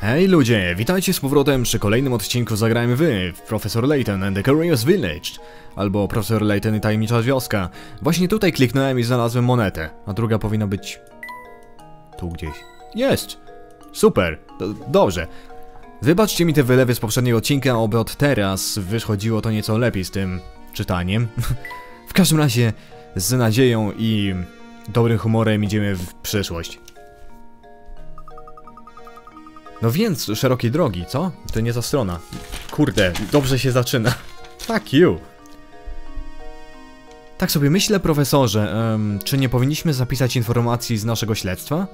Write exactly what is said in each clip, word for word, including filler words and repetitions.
Hej ludzie, witajcie z powrotem przy kolejnym odcinku Zagrajmy Wy w Professor Layton and the Curious Village, albo Professor Layton i Tajemnicza Wioska. Właśnie tutaj kliknąłem i znalazłem monetę, a druga powinna być tu gdzieś. Jest! Super! D dobrze. Wybaczcie mi te wylewy z poprzedniego odcinka, oby od teraz wychodziło to nieco lepiej z tym czytaniem. W każdym razie z nadzieją i dobrym humorem idziemy w przyszłość. No więc, szerokiej drogi, co? To nie ta strona. Kurde, dobrze się zaczyna. Fuck you. Tak sobie myślę, profesorze, um, czy nie powinniśmy zapisać informacji z naszego śledztwa?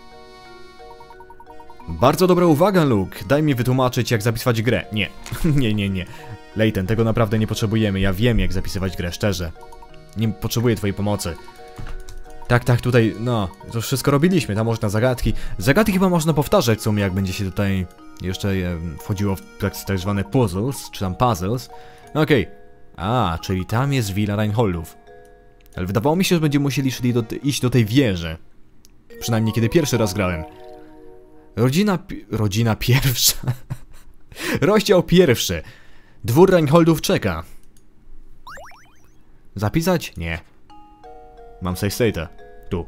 Bardzo dobra uwaga, Luke. Daj mi wytłumaczyć, jak zapisywać grę. Nie, nie, nie, nie. Layton, tego naprawdę nie potrzebujemy. Ja wiem, jak zapisywać grę, szczerze. Nie potrzebuję twojej pomocy. Tak, tak, tutaj, no, to wszystko robiliśmy, tam można zagadki. Zagadki chyba można powtarzać w sumie, jak będzie się tutaj jeszcze e, wchodziło w tak, tak zwane puzzles, czy tam puzzles. Okej. Okay. A, czyli tam jest willa Reinholdów. Ale wydawało mi się, że będziemy musieli szli do, iść do tej wieży. Przynajmniej kiedy pierwszy raz grałem. Rodzina... Pi rodzina pierwsza. Rozdział pierwszy. Dwór Reinholdów czeka. Zapisać? Nie. Mam save state'a. Tu.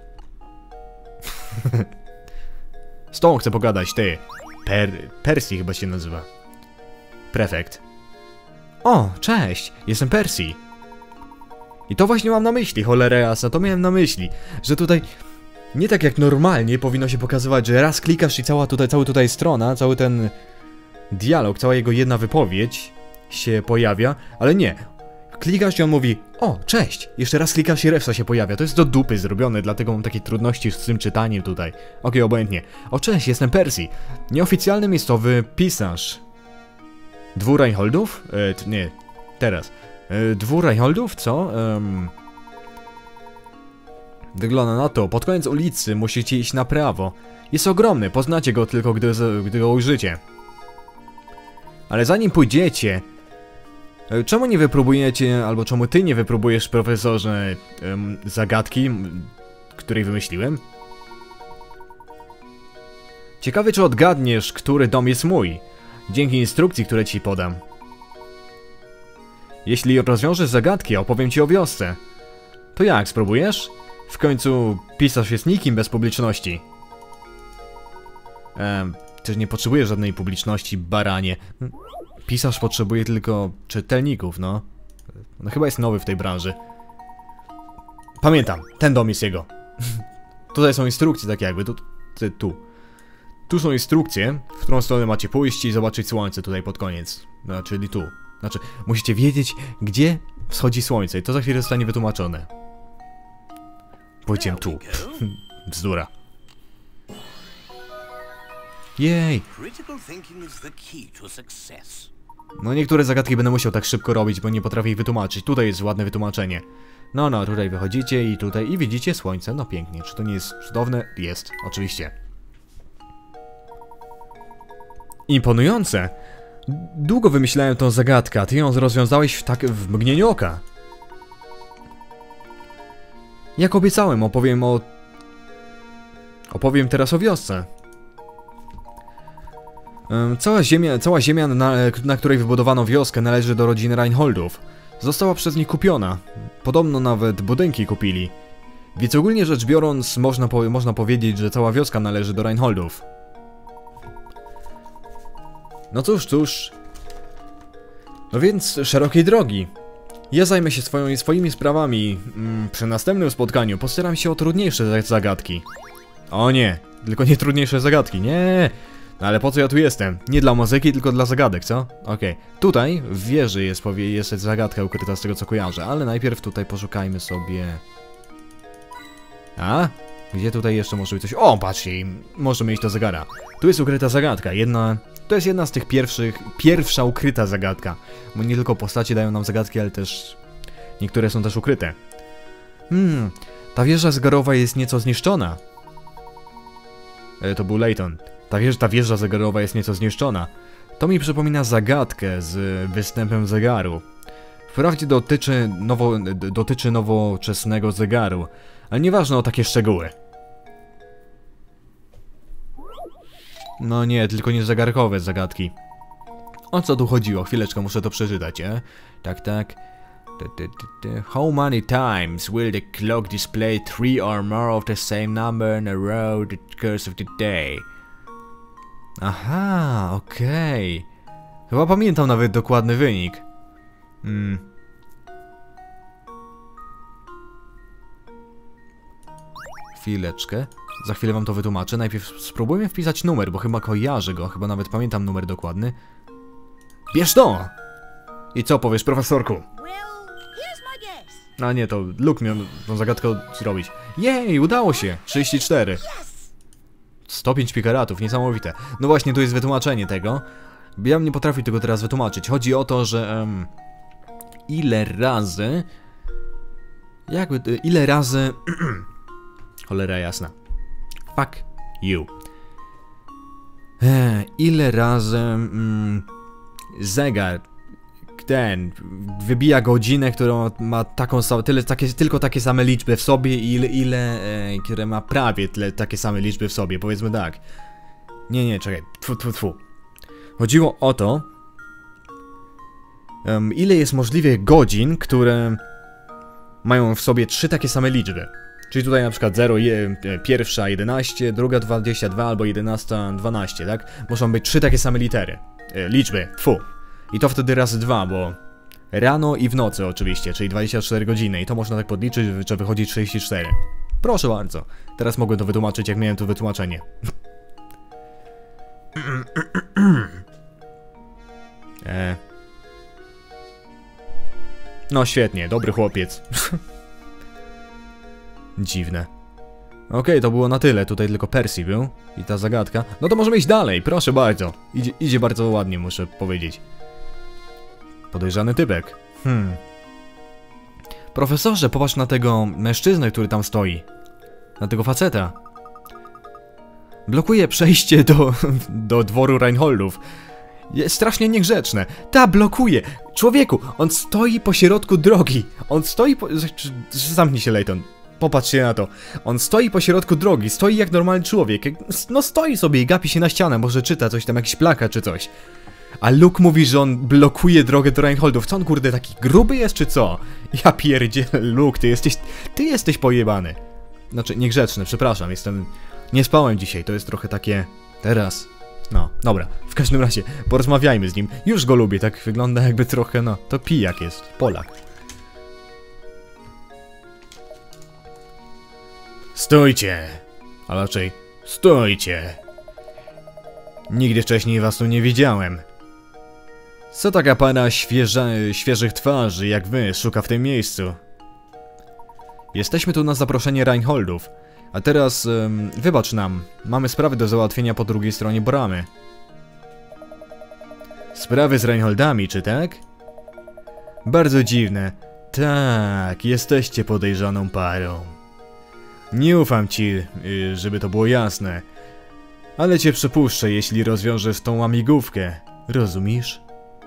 Z tą chcę pogadać, ty. Per... Percy chyba się nazywa. Prefekt. O, cześć, jestem Percy. I to właśnie mam na myśli, cholera jasna, to miałem na myśli. Że tutaj... Nie tak jak normalnie powinno się pokazywać, że raz klikasz i cała tutaj, cały tutaj strona, cały ten... dialog, cała jego jedna wypowiedź się pojawia, ale nie. Klikasz i on mówi: o, cześć! Jeszcze raz klikasz i reszta się pojawia. To jest do dupy zrobione, dlatego mam takie trudności z tym czytaniem tutaj. Okej, okay, obojętnie. O, cześć, jestem Percy. Nieoficjalny miejscowy pisarz. Dwór Reinholdów? E, nie, teraz. E, dwór Reinholdów? Co? Um... Wygląda na to. Pod koniec ulicy musicie iść na prawo. Jest ogromny, poznacie go tylko, gdy, gdy go ujrzycie. Ale zanim pójdziecie... Czemu nie wypróbujecie, albo czemu ty nie wypróbujesz, profesorze, um, zagadki, której wymyśliłem? Ciekawy, czy odgadniesz, który dom jest mój, dzięki instrukcji, które ci podam. Jeśli rozwiążesz zagadki, opowiem ci o wiosce. To jak, spróbujesz? W końcu pisarz jest nikim bez publiczności. Ehm, ty nie potrzebujesz żadnej publiczności, baranie. Pisarz potrzebuje tylko czytelników, no. No chyba jest nowy w tej branży. Pamiętam, ten dom jest jego. Tutaj są instrukcje tak jakby, tu, tu. Tu są instrukcje, w którą stronę macie pójść i zobaczyć słońce tutaj pod koniec. No, czyli tu. Znaczy, musicie wiedzieć, gdzie wschodzi słońce i to za chwilę zostanie wytłumaczone. Pójdźcie tu. Bzdura. Jej! No niektóre zagadki będę musiał tak szybko robić, bo nie potrafię ich wytłumaczyć. Tutaj jest ładne wytłumaczenie. No, no, tutaj wychodzicie i tutaj i widzicie słońce. No pięknie. Czy to nie jest cudowne? Jest, oczywiście. Imponujące! Długo wymyślałem tą zagadkę, a ty ją rozwiązałeś w tak w mgnieniu oka. Jak obiecałem, opowiem o... Opowiem teraz o wiosce. Cała ziemia, cała ziemia na, na której wybudowano wioskę, należy do rodziny Reinholdów. Została przez nich kupiona. Podobno nawet budynki kupili. Więc ogólnie rzecz biorąc, można, po, można powiedzieć, że cała wioska należy do Reinholdów. No cóż, cóż. No więc, szerokiej drogi. Ja zajmę się swoją, swoimi sprawami. Przy następnym spotkaniu postaram się o trudniejsze zagadki. O nie, tylko nie trudniejsze zagadki, nie. No ale po co ja tu jestem? Nie dla muzyki, tylko dla zagadek, co? Okej. Okay. Tutaj w wieży jest, powie, jest zagadka ukryta z tego, co kojarzę, ale najpierw tutaj poszukajmy sobie... A? Gdzie tutaj jeszcze może być coś? O, patrzcie, możemy iść do zegara. Tu jest ukryta zagadka, jedna... To jest jedna z tych pierwszych... Pierwsza ukryta zagadka. Bo nie tylko postacie dają nam zagadki, ale też... Niektóre są też ukryte. Hmm... Ta wieża zegarowa jest nieco zniszczona. E, to był Layton. Ta wieża, ta wieża zegarowa jest nieco zniszczona. To mi przypomina zagadkę z występem zegaru. Wprawdzie dotyczy, nowo, dotyczy nowoczesnego zegaru, ale nieważne o takie szczegóły. No nie, tylko nie zegarkowe zagadki. O co tu chodziło? Chwileczkę, muszę to przeczytać, e? Tak, tak. How many times will the clock display three or more of the same number in a row the course of the day? Aha, okej. Okay. Chyba pamiętam nawet dokładny wynik. Hmm. Chwileczkę. Za chwilę wam to wytłumaczę. Najpierw spróbujmy wpisać numer, bo chyba kojarzę go. Chyba nawet pamiętam numer dokładny. Bierz to! I co powiesz, profesorku? A nie, to Luke miał tą zagadkę zrobić. Jej, udało się! trzydzieści cztery. sto pięć pikaratów, niesamowite. No właśnie, tu jest wytłumaczenie tego. Ja bym nie potrafił tego teraz wytłumaczyć. Chodzi o to, że... Um, ile razy... Jakby... Ile razy... Cholera jasna. Fuck you. Eee, ile razy... Mm, zegar... Ten... Wybija godzinę, która ma taką samą... Tyle, takie, tylko takie same liczby w sobie i ile... ile e, które ma prawie tyle, takie same liczby w sobie. Powiedzmy tak. Nie, nie, czekaj. Tfu, tfu, tfu. Chodziło o to... Um, ile jest możliwie godzin, które... mają w sobie trzy takie same liczby. Czyli tutaj na przykład zero, je, pierwsza jedenaście, druga dwadzieścia dwa albo jedenasta dwanaście, tak? Muszą być trzy takie same litery. E, liczby, tfu. I to wtedy razy dwa, bo rano i w nocy oczywiście, czyli dwadzieścia cztery godziny. I to można tak podliczyć, że wychodzi trzydzieści cztery. Proszę bardzo. Teraz mogłem to wytłumaczyć, jak miałem tu wytłumaczenie. e. No świetnie, dobry chłopiec. Dziwne. Okej, okay, to było na tyle. Tutaj tylko Percy był i ta zagadka. No to możemy iść dalej, proszę bardzo. Idzie, idzie bardzo ładnie, muszę powiedzieć. Podejrzany typek. Hmm. Profesorze, popatrz na tego mężczyznę, który tam stoi. Na tego faceta. Blokuje przejście do, do dworu Reinholdów. Jest strasznie niegrzeczne. Ta blokuje. Człowieku, on stoi po środku drogi. On stoi po... Zamknij się, Layton. Popatrzcie na to. On stoi po środku drogi, stoi jak normalny człowiek. No stoi sobie i gapi się na ścianę, może czyta coś tam, jakiś plakat czy coś. A Luke mówi, że on blokuje drogę do Reinholdów. Co on, kurde, taki gruby jest czy co? Ja pierdzielę, Luke, ty jesteś... Ty jesteś pojebany. Znaczy, niegrzeczny, przepraszam, jestem... Nie spałem dzisiaj, to jest trochę takie... Teraz... No, dobra, w każdym razie, porozmawiajmy z nim. Już go lubię, tak wygląda jakby trochę, no, to pijak jest, Polak. Stójcie! A raczej, stójcie! Nigdy wcześniej was tu nie widziałem. Co taka para świeża, świeżych twarzy jak wy szuka w tym miejscu? Jesteśmy tu na zaproszenie Reinholdów. A teraz, um, wybacz nam, mamy sprawy do załatwienia po drugiej stronie bramy. Sprawy z Reinholdami, czy tak? Bardzo dziwne. Tak, jesteście podejrzaną parą. Nie ufam ci, żeby to było jasne. Ale cię przepuszczę, jeśli rozwiążesz tą łamigłówkę. Rozumiesz?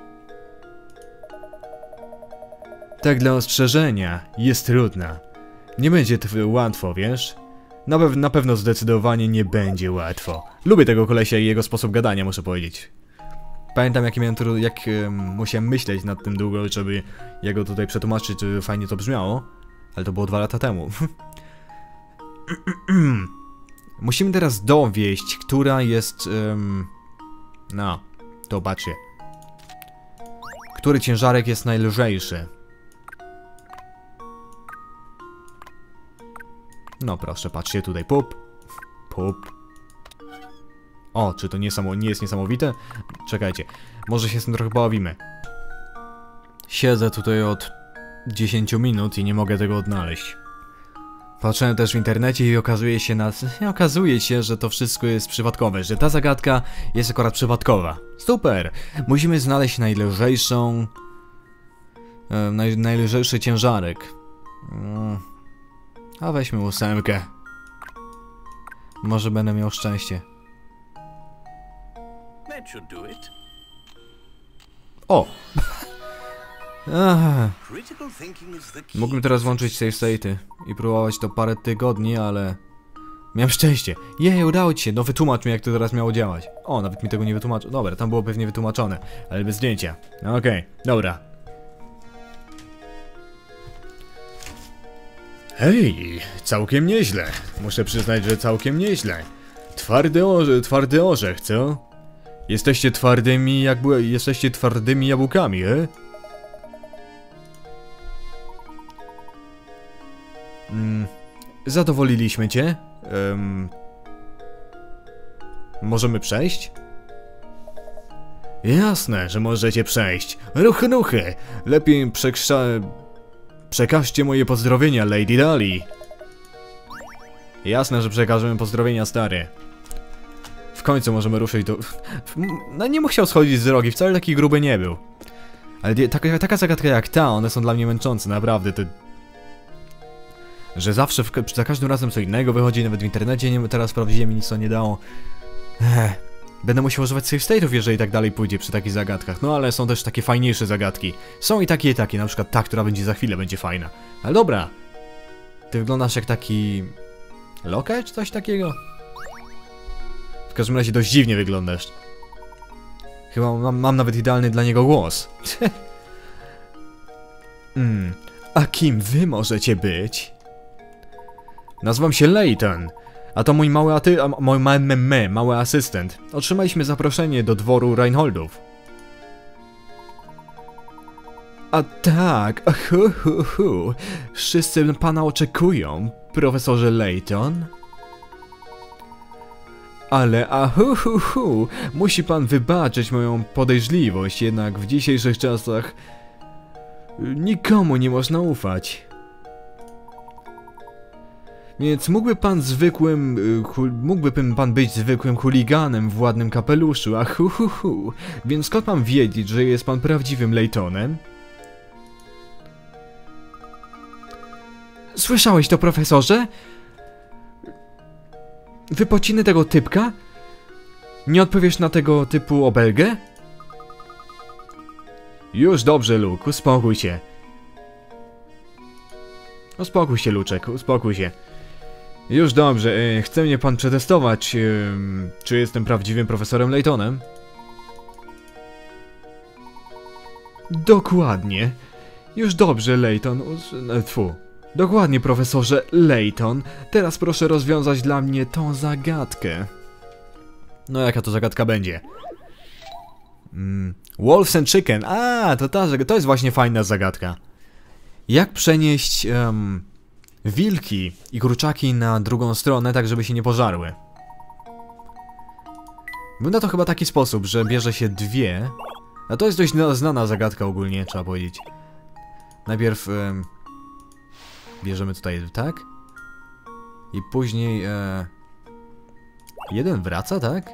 Tak dla ostrzeżenia, jest trudna. Nie będzie to łatwo, wiesz? Na, pew na pewno zdecydowanie nie będzie łatwo. Lubię tego kolesia i jego sposób gadania, muszę powiedzieć. Pamiętam, jak, miałem jak um, musiałem myśleć nad tym długo, żeby jego tutaj przetłumaczyć, żeby fajnie to brzmiało. Ale to było dwa lata temu. Musimy teraz dowieść, która jest... Um, no, to patrzcie. Który ciężarek jest najlżejszy. No proszę, patrzcie tutaj, pup, pup. O, czy to nie, samo, nie jest niesamowite? Czekajcie, może się z tym trochę pobawimy. Siedzę tutaj od dziesięciu minut i nie mogę tego odnaleźć. Patrzyłem też w internecie i okazuje się, na, okazuje się, że to wszystko jest przypadkowe, że ta zagadka jest akurat przypadkowa. Super! Musimy znaleźć najlżejszą... E, naj, najlżejszy ciężarek. Mm. A weźmy ósemkę. Może będę miał szczęście. O! Mógłbym teraz włączyć save state'y i próbować to parę tygodni, ale... Miałem szczęście. Jej, udało ci się. No wytłumacz mi, jak to teraz miało działać. O, nawet mi tego nie wytłumaczył. Dobra, tam było pewnie wytłumaczone, ale bez zdjęcia. No okej, okay, dobra. Hej, całkiem nieźle. Muszę przyznać, że całkiem nieźle. Twardy orze, twardy orzech, co? Jesteście twardymi, jak były, jesteście twardymi jabłkami, e? Mm, zadowoliliśmy cię. Um, możemy przejść? Jasne, że możecie przejść. Ruchy, ruchy. Lepiej przekrza... Przekażcie moje pozdrowienia, Lady Dali. Jasne, że przekażemy pozdrowienia, stary. W końcu możemy ruszyć do... No nie musiał schodzić z drogi, wcale taki gruby nie był. Ale taka, taka zagadka jak ta, one są dla mnie męczące, naprawdę, to... Że zawsze, w, za każdym razem co innego wychodzi, nawet w internecie, nie, teraz sprawdziłem i nic to nie dało. Ech. Będę musiał używać save state'ów, jeżeli tak dalej pójdzie przy takich zagadkach. No ale są też takie fajniejsze zagadki. Są i takie i takie, na przykład ta, która będzie za chwilę, będzie fajna. Ale dobra. Ty wyglądasz jak taki... Loka czy coś takiego? W każdym razie dość dziwnie wyglądasz. Chyba mam, mam nawet idealny dla niego głos. mm. A kim wy możecie być? Nazywam się Layton. A to mój mały aty... mój mały meme, mały asystent. Otrzymaliśmy zaproszenie do dworu Reinholdów. A tak, hu, hu, hu. Wszyscy pana oczekują, profesorze Layton. Ale a hu, hu, hu. Musi pan wybaczyć moją podejrzliwość, jednak w dzisiejszych czasach nikomu nie można ufać. Więc mógłby pan zwykłym... mógłby pan być zwykłym chuliganem w ładnym kapeluszu, a hu hu hu. Więc skąd mam wiedzieć, że jest pan prawdziwym Laytonem? Słyszałeś to, profesorze? Wypociny tego typka? Nie odpowiesz na tego typu obelgę? Już dobrze, Luke, uspokój się. Uspokój się, Luczek, uspokój się. Już dobrze, e, chce mnie pan przetestować, e, czy jestem prawdziwym profesorem Laytonem? Dokładnie. Już dobrze, Layton. Tfu. Dokładnie, profesorze Layton. Teraz proszę rozwiązać dla mnie tą zagadkę. No jaka to zagadka będzie? Mm, Wolves and Chicken. A, to ta, to jest właśnie fajna zagadka. Jak przenieść um, wilki i kurczaki na drugą stronę, tak żeby się nie pożarły? Wygląda to chyba taki sposób, że bierze się dwie. A to jest dość znana zagadka ogólnie, trzeba powiedzieć. Najpierw um, bierzemy tutaj, tak? I później e, jeden wraca, tak?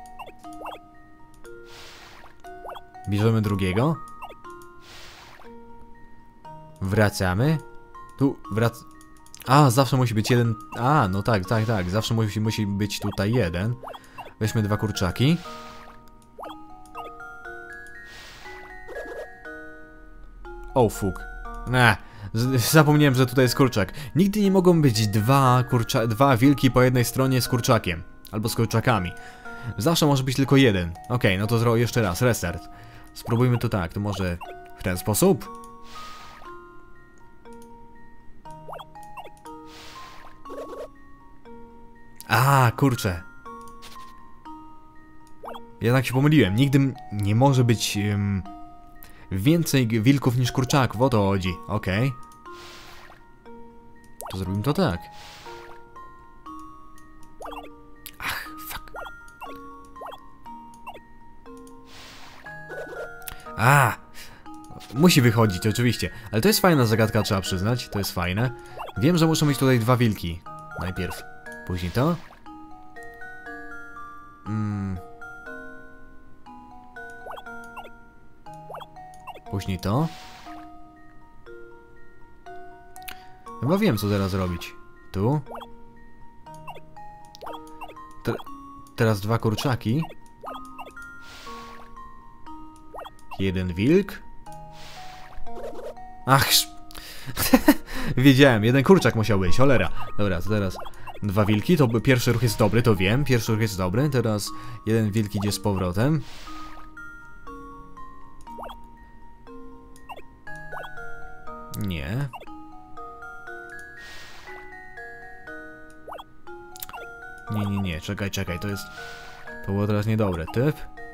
Bierzemy drugiego. Wracamy. Tu wrac... A, zawsze musi być jeden... A, no tak, tak, tak. Zawsze musi, musi być tutaj jeden. Weźmy dwa kurczaki. O, fuk. Nah, zapomniałem, że tutaj jest kurczak. Nigdy nie mogą być dwa kurcza... dwa wilki po jednej stronie z kurczakiem. Albo z kurczakami. Zawsze może być tylko jeden. Okej, okay, no to zrobię jeszcze raz. Restart. Spróbujmy to tak. To może w ten sposób? A, kurczę. Jednak się pomyliłem. Nigdy nie może być um, więcej wilków niż kurczaków. O to chodzi. Okej. Okay. To zrobimy to tak. Ach, fuck. A, musi wychodzić, oczywiście. Ale to jest fajna zagadka, trzeba przyznać. To jest fajne. Wiem, że muszą mieć tutaj dwa wilki. Najpierw. Później to. Mm. Później to. Chyba wiem, co teraz robić. Tu. Te teraz dwa kurczaki. Jeden wilk. Ach. Wiedziałem, jeden kurczak musiał być, cholera. Dobra, to teraz Dwa wilki, to by pierwszy ruch jest dobry, to wiem. Pierwszy ruch jest dobry, teraz jeden wilk idzie z powrotem. Nie. Nie, nie, nie, czekaj, czekaj, to jest... To było teraz niedobre. Typ.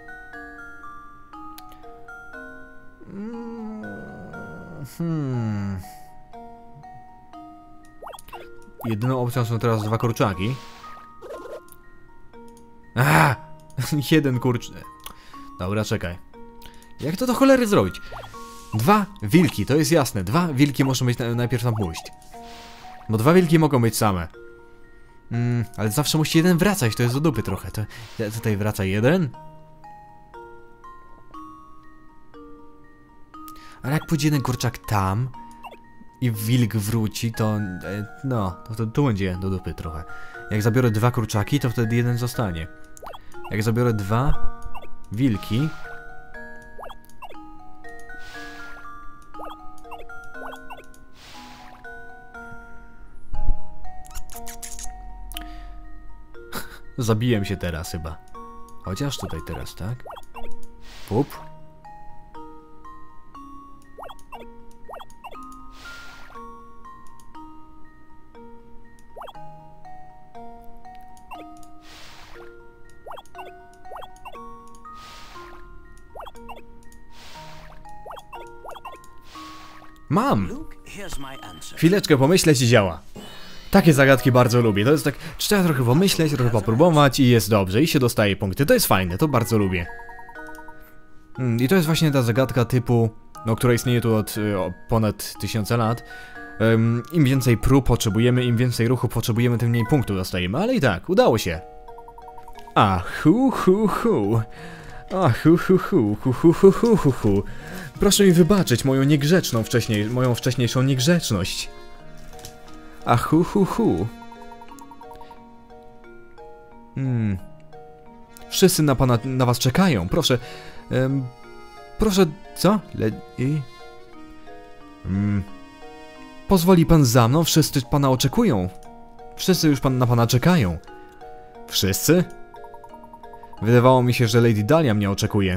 Hmm... Jedyną opcją są teraz dwa kurczaki. Aha! Jeden kurcz... Dobra, czekaj. Jak to do cholery zrobić? Dwa wilki, to jest jasne. Dwa wilki muszą być na, najpierw tam pójść. Bo dwa wilki mogą być same. Mm, ale zawsze musi jeden wracać, to jest do dupy trochę. To, tutaj wraca jeden. Ale jak pójdzie jeden kurczak tam i wilk wróci, to no, to wtedy tu będzie do dupy trochę. Jak zabiorę dwa kurczaki, to wtedy jeden zostanie. Jak zabiorę dwa wilki... Zabiłem się teraz chyba. Chociaż tutaj teraz, tak? Pup. Mam! Chwileczkę pomyśleć i działa. Takie zagadki bardzo lubię. To jest tak, trzeba trochę pomyśleć, trochę popróbować i jest dobrze. I się dostaje punkty. To jest fajne, to bardzo lubię. Hmm, I to jest właśnie ta zagadka typu, no, która istnieje tu od o, ponad tysiące lat. Um, Im więcej prób potrzebujemy, im więcej ruchu potrzebujemy, tym mniej punktów dostajemy. Ale i tak, udało się. A, hu, hu, hu. A, hu, hu, hu, hu, hu, hu, hu, hu, hu. Proszę mi wybaczyć moją niegrzeczną wcześniej, moją wcześniejszą niegrzeczność. A hu hu hu. Hmm. Wszyscy na pana, na was czekają. Proszę. Um, proszę, co? Le i... Hmm. Pozwoli pan za mną? Wszyscy pana oczekują. Wszyscy już pan, na pana czekają. Wszyscy? Wydawało mi się, że Lady Dahlia mnie oczekuje.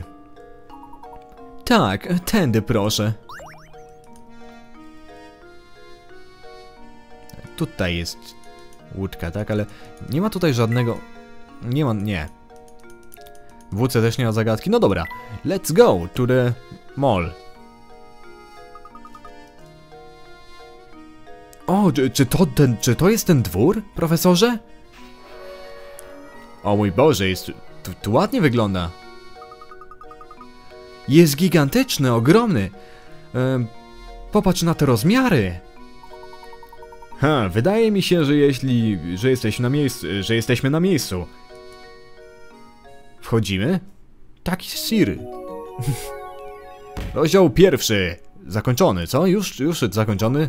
Tak, tędy proszę. Tutaj jest łódka, tak? Ale nie ma tutaj żadnego... Nie ma... nie. W łódce też nie ma zagadki. No dobra. Let's go to the mall. O, czy, czy to ten... Czy to jest ten dwór, profesorze? O mój Boże, jest... Tu, tu ładnie wygląda. Jest gigantyczny, ogromny. Ehm, popatrz na te rozmiary. Ha, wydaje mi się, że jeśli... że jesteśmy na miejscu... że jesteśmy na miejscu. Wchodzimy? Taki sir. Rozdział pierwszy. Zakończony, co? Już, już zakończony?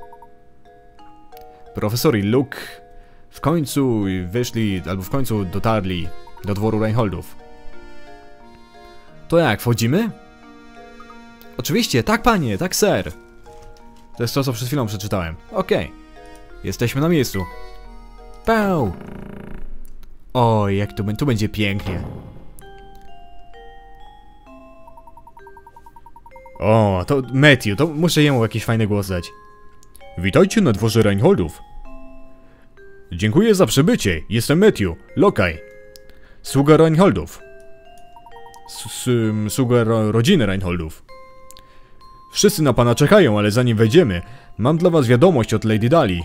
Profesor i Luke w końcu wyszli, albo w końcu dotarli do dworu Reinholdów. To jak, wchodzimy? Oczywiście, tak panie, tak ser. To jest to, co przed chwilą przeczytałem. Okej. Okay. Jesteśmy na miejscu. Pał! Oj, jak tu, tu będzie pięknie. O, to Matthew, to muszę jemu jakiś fajny głos dać. Witajcie na dworze Reinholdów. Dziękuję za przybycie. Jestem Matthew, lokaj. Sługa Reinholdów. Sługa ro rodziny Reinholdów. Wszyscy na pana czekają, ale zanim wejdziemy, mam dla was wiadomość od Lady Dahli.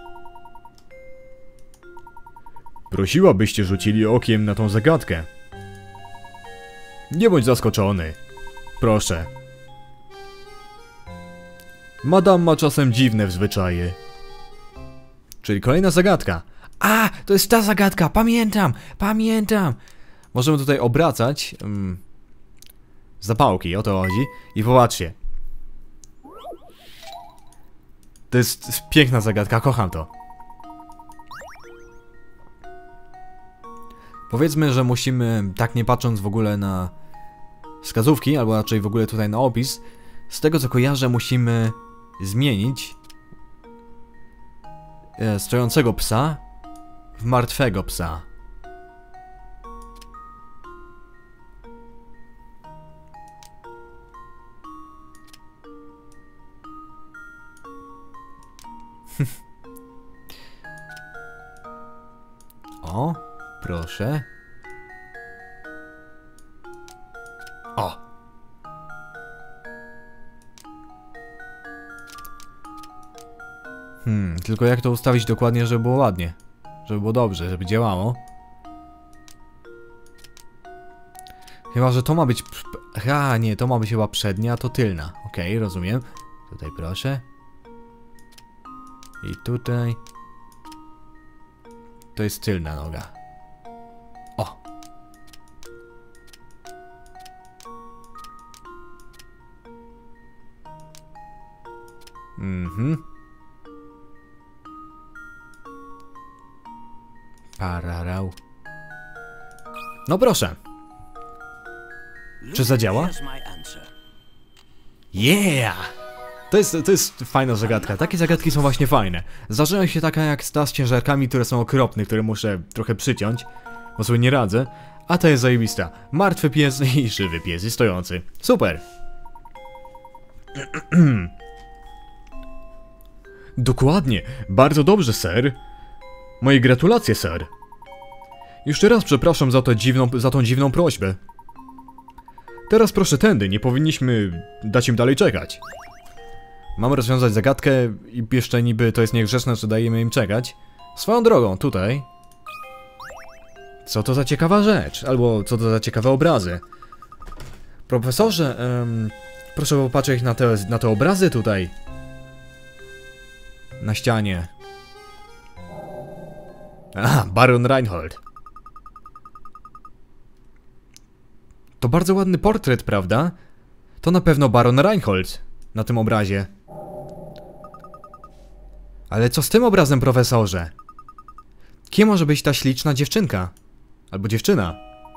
Prosiła, byście rzucili okiem na tą zagadkę. Nie bądź zaskoczony. Proszę. Madame ma czasem dziwne zwyczaje. Czyli kolejna zagadka. A, to jest ta zagadka, pamiętam, pamiętam. Możemy tutaj obracać um, zapałki, o to chodzi. I popatrzcie. To jest piękna zagadka, kocham to. Powiedzmy, że musimy, tak nie patrząc w ogóle na wskazówki, albo raczej w ogóle tutaj na opis, z tego co kojarzę, musimy zmienić e, stojącego psa w martwego psa. O, proszę. O! Hmm, tylko jak to ustawić dokładnie, żeby było ładnie? Żeby było dobrze, żeby działało. Chyba, że to ma być... Ha, nie, to ma być chyba przednia, a to tylna. Okej, okay, rozumiem. Tutaj proszę. I tutaj... To jest tylna noga. O! Mhm. Pararał. No proszę. Czy zadziała? Yeah! To jest, to jest fajna zagadka. Takie zagadki są właśnie fajne. Zdarzają się taka jak ta z ciężarkami, które są okropne, które muszę trochę przyciąć, bo sobie nie radzę. A ta jest zajebista. Martwy pies i żywy pies i stojący. Super! Dokładnie. Bardzo dobrze, ser. Moje gratulacje, ser. Jeszcze raz przepraszam za, to dziwną, za tą dziwną prośbę. Teraz proszę tędy, nie powinniśmy dać im dalej czekać. Mamy rozwiązać zagadkę i jeszcze niby to jest niegrzeczne, że dajemy im czekać. Swoją drogą, tutaj... Co to za ciekawa rzecz? Albo co to za ciekawe obrazy? Profesorze, um, proszę popatrzeć na te, na te obrazy tutaj. Na ścianie. A, Baron Reinhold. To bardzo ładny portret, prawda? To na pewno Baron Reinhold na tym obrazie. Ale co z tym obrazem, profesorze? Kim może być ta śliczna dziewczynka? Albo dziewczyna?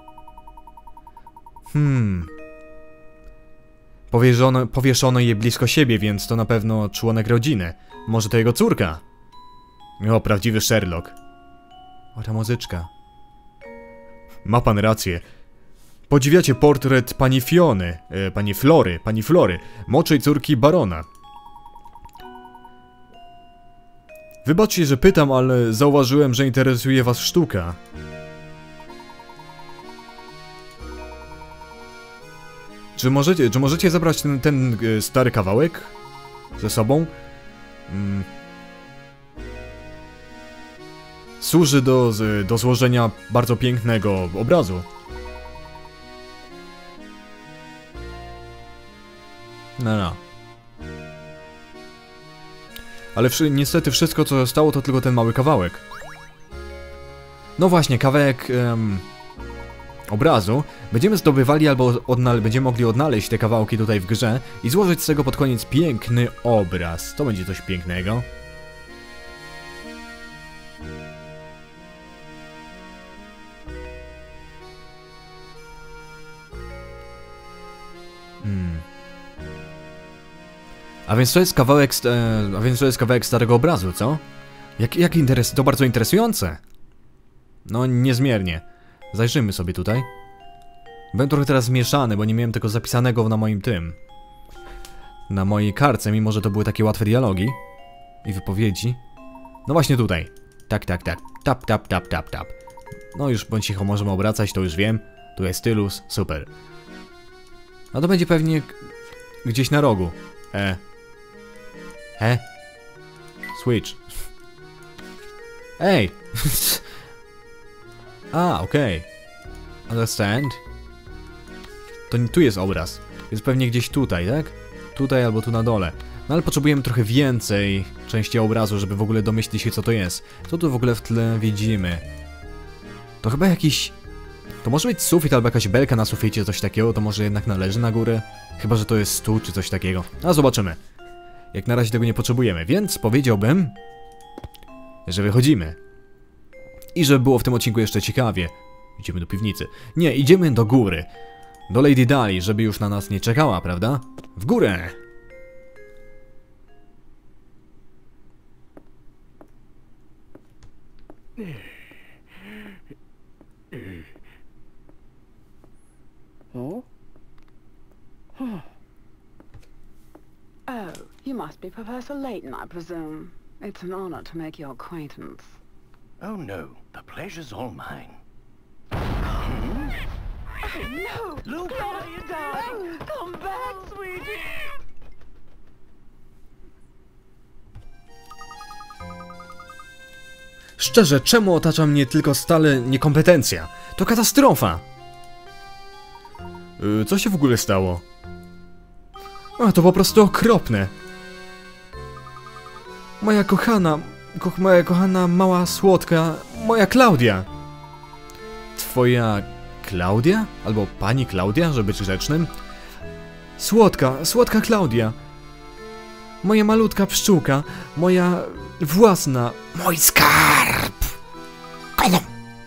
Hmm... Powieszono, powieszono je blisko siebie, więc to na pewno członek rodziny. Może to jego córka? O, prawdziwy Sherlock. O, ta muzyczka. Ma pan rację. Podziwiacie portret pani Fiony, e, pani Flory, pani Flory, młodszej córki barona. Wybaczcie, że pytam, ale zauważyłem, że interesuje was sztuka. Czy możecie, czy możecie zabrać ten, ten e, stary kawałek ze sobą? Mm. Służy do, do złożenia bardzo pięknego obrazu. No, no. Ale wszy niestety wszystko, co zostało, to tylko ten mały kawałek. No właśnie, kawałek um, obrazu. Będziemy zdobywali albo będziemy mogli odnaleźć te kawałki tutaj w grze i złożyć z tego pod koniec piękny obraz. To będzie coś pięknego. Hmm. A więc to jest kawałek, e, a więc to jest kawałek starego obrazu, co? Jak, jak interes, to bardzo interesujące. No, niezmiernie. Zajrzymy sobie tutaj. Byłem trochę teraz zmieszany, bo nie miałem tego zapisanego na moim tym. Na mojej kartce, mimo że to były takie łatwe dialogi i wypowiedzi. No właśnie tutaj. Tak, tak, tak. Tap, tap, tap, tap, tap. No już bądź cicho, możemy obracać, to już wiem. Tu jest stylus, super. No to będzie pewnie gdzieś na rogu. E. He? Switch. Ej! A, okej. Okay. Understand? To nie tu jest obraz. Jest pewnie gdzieś tutaj, tak? Tutaj albo tu na dole. No ale potrzebujemy trochę więcej części obrazu, żeby w ogóle domyślić się, co to jest. Co tu w ogóle w tle widzimy? To chyba jakiś... To może być sufit albo jakaś belka na suficie, coś takiego. To może jednak należy na górę. Chyba, że to jest stół czy coś takiego. A zobaczymy. Jak na razie tego nie potrzebujemy, więc powiedziałbym, że wychodzimy. I żeby było w tym odcinku jeszcze ciekawie. Idziemy do piwnicy. Nie, idziemy do góry. Do Lady Dali, żeby już na nas nie czekała, prawda? W górę! Oh? Hmm. Oh, you must be Professor Layton, I presume. It's an honor to make your acquaintance. Oh no, the pleasure's all mine. Oh, no! Luke! Claudia, darling! Come back, sweetie! Szczerze, czemu otacza mnie tylko stale niekompetencja? To katastrofa! Yy, co się w ogóle stało? A, to po prostu okropne. Moja kochana, ko moja kochana mała słodka, moja Klaudia. Twoja Klaudia? Albo pani Klaudia, żeby być grzecznym? Słodka, słodka Klaudia. Moja malutka pszczółka, moja własna, mój skarb. Kolom.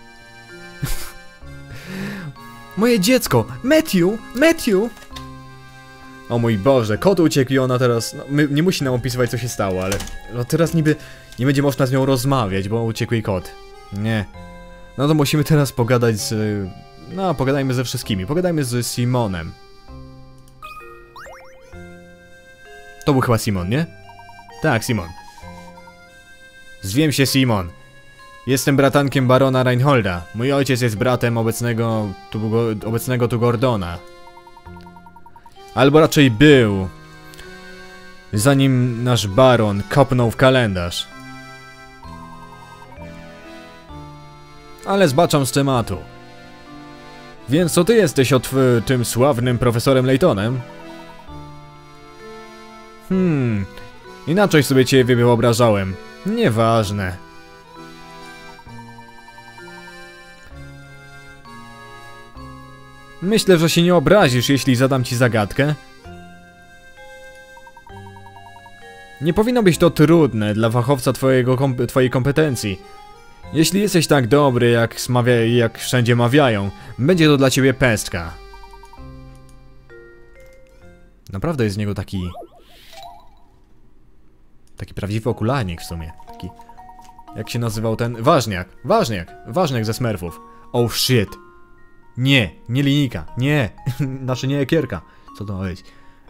Moje dziecko, Matthew, Matthew. O mój Boże, kot uciekł i ona teraz... No, my, nie musi nam opisywać, co się stało, ale... No teraz niby nie będzie można z nią rozmawiać, bo uciekł jej kot. Nie. No to musimy teraz pogadać z... No, pogadajmy ze wszystkimi. Pogadajmy z Simonem. To był chyba Simon, nie? Tak, Simon. Zwiem się Simon. Jestem bratankiem barona Reinholda. Mój ojciec jest bratem obecnego tu, obecnego tu Gordona. Albo raczej był, zanim nasz baron kopnął w kalendarz. Ale zbaczam z tematu. Więc co ty jesteś od tym sławnym profesorem Laytonem? Hmm, inaczej sobie ciebie wyobrażałem. Nieważne. Myślę, że się nie obrazisz, jeśli zadam ci zagadkę. Nie powinno być to trudne dla fachowca twojego kom twojej kompetencji. Jeśli jesteś tak dobry, jak, smawia jak wszędzie mawiają, będzie to dla ciebie pestka. Naprawdę jest z niego taki... Taki prawdziwy okularnik w sumie. Taki... Jak się nazywał ten... Ważniak! Ważniak! Ważniak ze Smurfów. Oh shit! Nie, nie linijka, nie, znaczy nie ekierka. Co to ma być?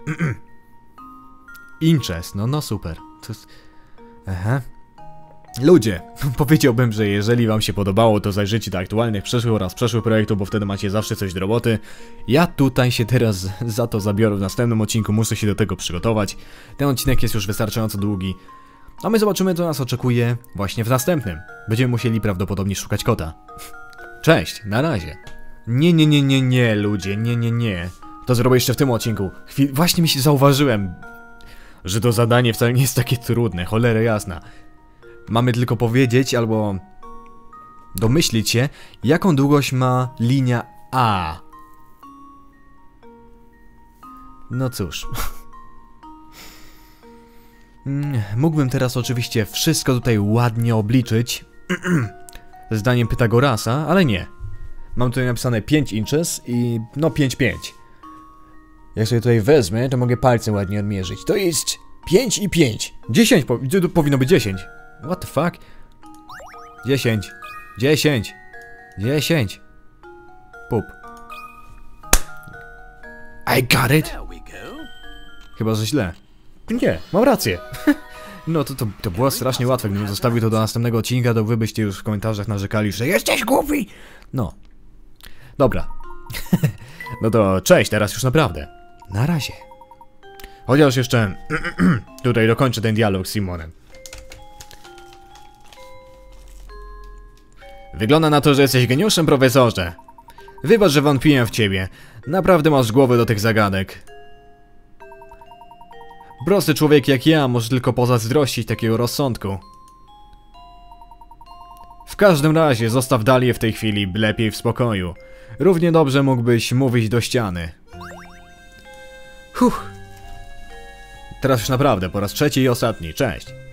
Inches, no no super. To jest... Aha. Ludzie, powiedziałbym, że jeżeli wam się podobało, to zajrzyjcie do aktualnych, przyszłych oraz przeszłych projektów, bo wtedy macie zawsze coś do roboty. Ja tutaj się teraz za to zabiorę w następnym odcinku, muszę się do tego przygotować. Ten odcinek jest już wystarczająco długi. A my zobaczymy, co nas oczekuje właśnie w następnym. Będziemy musieli prawdopodobnie szukać kota. Cześć, na razie. Nie, nie, nie, nie, nie, ludzie, nie, nie, nie. To zrobię jeszcze w tym odcinku. Chwil... Właśnie mi się zauważyłem, że to zadanie wcale nie jest takie trudne, cholera jasna. Mamy tylko powiedzieć, albo domyślić się, jaką długość ma linia A. No cóż. Mógłbym teraz oczywiście wszystko tutaj ładnie obliczyć zdaniem Pythagorasa, ale nie. Mam tutaj napisane pięć inches i no pięć pięć. Jak sobie tutaj wezmę, to mogę palcem ładnie odmierzyć. To jest pięć i pięć. dziesięć po powinno być dziesięć. What the fuck? dziesięć. dziesięć. dziesięć. Pup. I got it. Chyba, że źle. Nie, mam rację. No to, to, to było strasznie łatwe. Gdybym zostawił to do następnego odcinka, to wy byście już w komentarzach narzekali, że jesteś głupi. No. Dobra. No to cześć, teraz już naprawdę. Na razie. Chociaż jeszcze tutaj dokończę ten dialog z Simonem. Wygląda na to, że jesteś geniuszem, profesorze. Wybacz, że wątpiłem w ciebie. Naprawdę masz głowę do tych zagadek. Prosty człowiek jak ja może tylko pozazdrościć takiego rozsądku. W każdym razie zostaw Dalię w tej chwili, lepiej w spokoju. Równie dobrze mógłbyś mówić do ściany. Huh. Teraz już naprawdę, po raz trzeci i ostatni. Cześć.